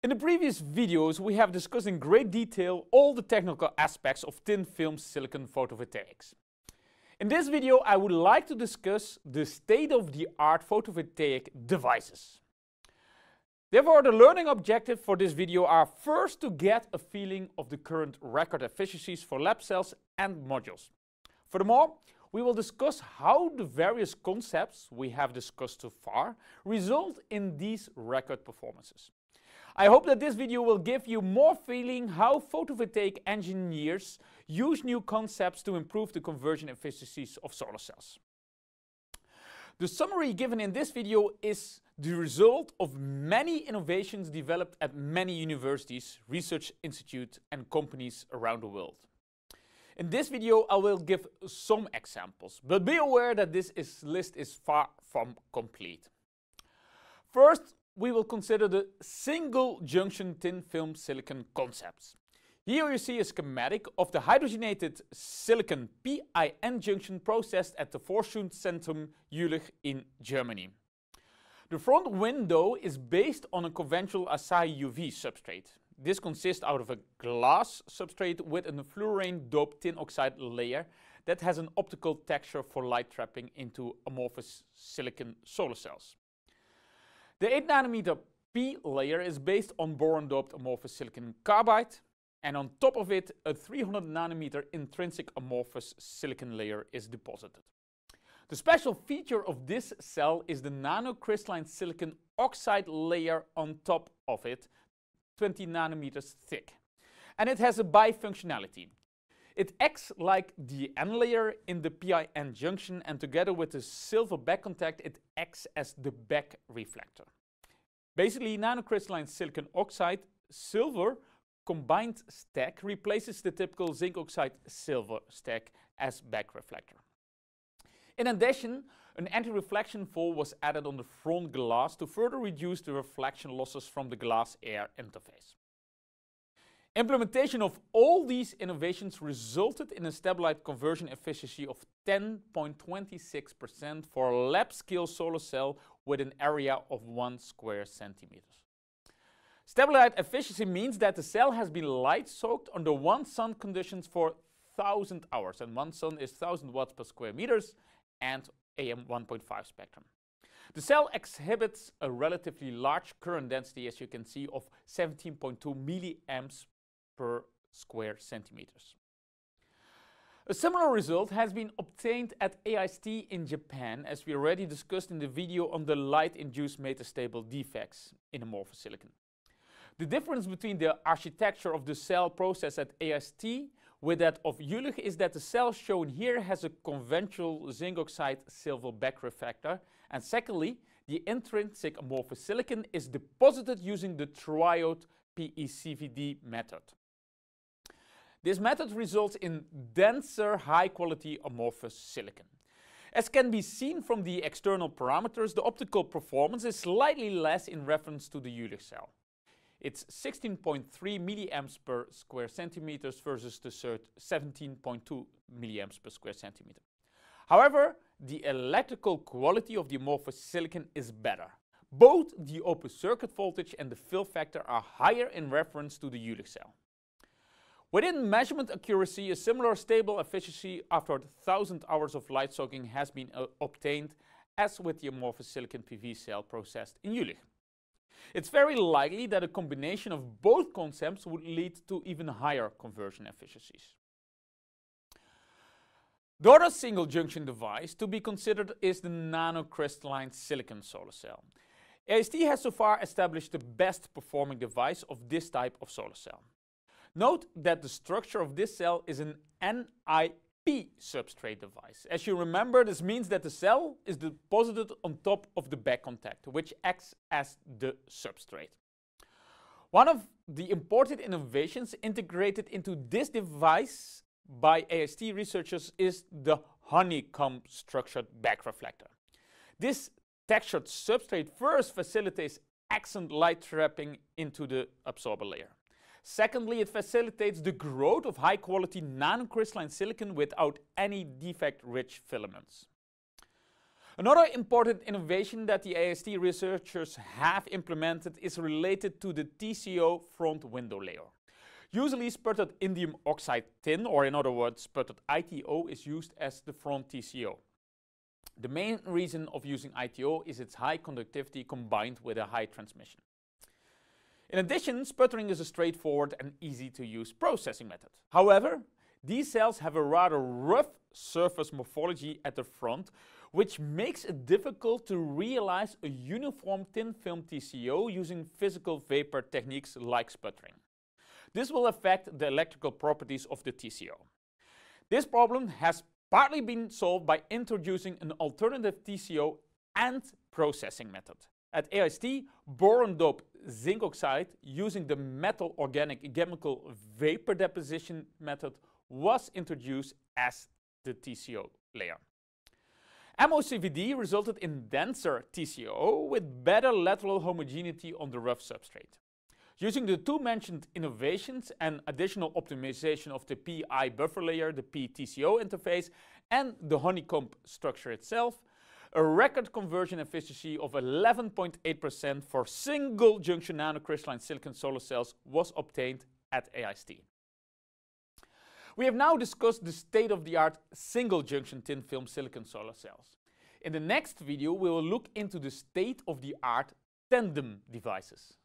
In the previous videos, we have discussed in great detail all the technical aspects of thin film silicon photovoltaics. In this video, I would like to discuss the state-of-the-art photovoltaic devices. Therefore, the learning objective for this video are first to get a feeling of the current record efficiencies for lab cells and modules. Furthermore, we will discuss how the various concepts we have discussed so far result in these record performances. I hope that this video will give you more feeling how photovoltaic engineers use new concepts to improve the conversion efficiencies of solar cells. The summary given in this video is the result of many innovations developed at many universities, research institutes and companies around the world. In this video I will give some examples, but be aware that this list is far from complete. First, we will consider the single junction thin film silicon concepts. Here you see a schematic of the hydrogenated silicon PIN junction processed at the Forschungszentrum Jülich in Germany. The front window is based on a conventional Asahi UV substrate. This consists out of a glass substrate with a fluorine doped tin oxide layer that has an optical texture for light trapping into amorphous silicon solar cells. The 8 nanometer P layer is based on boron doped amorphous silicon carbide, and on top of it a 300 nanometer intrinsic amorphous silicon layer is deposited. The special feature of this cell is the nanocrystalline silicon oxide layer on top of it, 20 nanometers thick, and it has a bifunctionality. It acts like the N layer in the PIN junction, and together with the silver back contact it acts as the back reflector. Basically, nanocrystalline silicon oxide silver combined stack replaces the typical zinc oxide silver stack as back reflector. In addition, an anti-reflection foil was added on the front glass to further reduce the reflection losses from the glass-air interface. Implementation of all these innovations resulted in a stabilized conversion efficiency of 10.26% for a lab-scale solar cell with an area of 1 square centimeter. Stabilized efficiency means that the cell has been light-soaked under 1 sun conditions for 1000 hours, and 1 sun is 1000 watts per square meters and AM 1.5 spectrum. The cell exhibits a relatively large current density, as you can see, of 17.2 milliamps per square centimeters. A similar result has been obtained at AIST in Japan, as we already discussed in the video on the light-induced metastable defects in amorphous silicon. The difference between the architecture of the cell process at AIST with that of Jülich is that the cell shown here has a conventional zinc oxide silver back reflector, and secondly, the intrinsic amorphous silicon is deposited using the triode PECVD method. This method results in denser, high-quality amorphous silicon. As can be seen from the external parameters, the optical performance is slightly less in reference to the Jülich cell. It's 16.3 milliamps per square centimeters versus the 17.2 milliamps per square centimeter. However, the electrical quality of the amorphous silicon is better. Both the open circuit voltage and the fill factor are higher in reference to the Jülich cell. Within measurement accuracy, a similar stable efficiency after 1000 hours of light soaking has been obtained as with the amorphous silicon PV cell processed in Jülich. It's very likely that a combination of both concepts would lead to even higher conversion efficiencies. The other single junction device to be considered is the nanocrystalline silicon solar cell. AIST has so far established the best performing device of this type of solar cell. Note that the structure of this cell is an NIP substrate device. As you remember, this means that the cell is deposited on top of the back contact, which acts as the substrate. One of the important innovations integrated into this device by AIST researchers is the honeycomb structured back reflector. This textured substrate first facilitates excellent light trapping into the absorber layer. Secondly, it facilitates the growth of high-quality nanocrystalline silicon without any defect-rich filaments. Another important innovation that the AIST researchers have implemented is related to the TCO front window layer. Usually sputtered indium oxide tin, or in other words sputtered ITO, is used as the front TCO. The main reason of using ITO is its high conductivity combined with a high transmission. In addition, sputtering is a straightforward and easy to use processing method. However, these cells have a rather rough surface morphology at the front, which makes it difficult to realize a uniform thin film TCO using physical vapor techniques like sputtering. This will affect the electrical properties of the TCO. This problem has partly been solved by introducing an alternative TCO and processing method. At AIST, boron-doped zinc oxide using the metal organic chemical vapor deposition method was introduced as the TCO layer. MOCVD resulted in denser TCO with better lateral homogeneity on the rough substrate. Using the two mentioned innovations and additional optimization of the PI buffer layer, the PTCO interface, and the honeycomb structure itself, a record conversion efficiency of 11.8% for single junction nanocrystalline silicon solar cells was obtained at AIST. We have now discussed the state-of-the-art single junction thin film silicon solar cells. In the next video, we will look into the state-of-the-art tandem devices.